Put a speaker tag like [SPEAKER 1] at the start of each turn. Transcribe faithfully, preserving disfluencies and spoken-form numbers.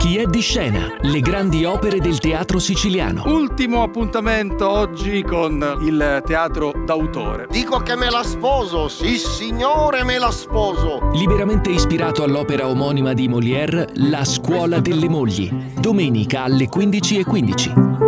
[SPEAKER 1] Chi è di scena? Le grandi opere del teatro siciliano.
[SPEAKER 2] Ultimo appuntamento oggi con il teatro d'autore.
[SPEAKER 3] Dico che me la sposo, sì signore, me la sposo.
[SPEAKER 1] Liberamente ispirato all'opera omonima di Moliere, La scuola delle mogli. Domenica alle quindici e quindici.